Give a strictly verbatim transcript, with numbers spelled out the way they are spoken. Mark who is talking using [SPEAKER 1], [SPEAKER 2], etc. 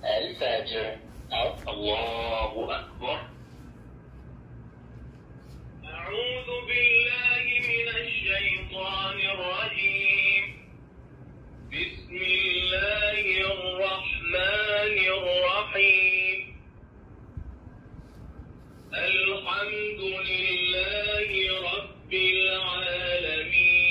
[SPEAKER 1] الفجر. الله أكبر.
[SPEAKER 2] أعوذ بالله من الشيطان الرجيم. بسم الله الرحمن الرحيم. الحمد لله رب العالمين.